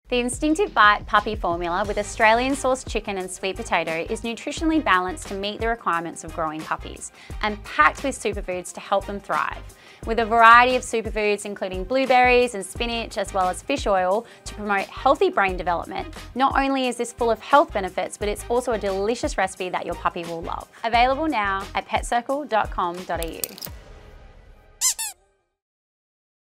The Instinctive Bite puppy formula with Australian-sourced chicken and sweet potato is nutritionally balanced to meet the requirements of growing puppies and packed with superfoods to help them thrive. With a variety of superfoods including blueberries and spinach as well as fish oil to promote healthy brain development, not only is this full of health benefits, but it's also a delicious recipe that your puppy will love. Available now at petcircle.com.au.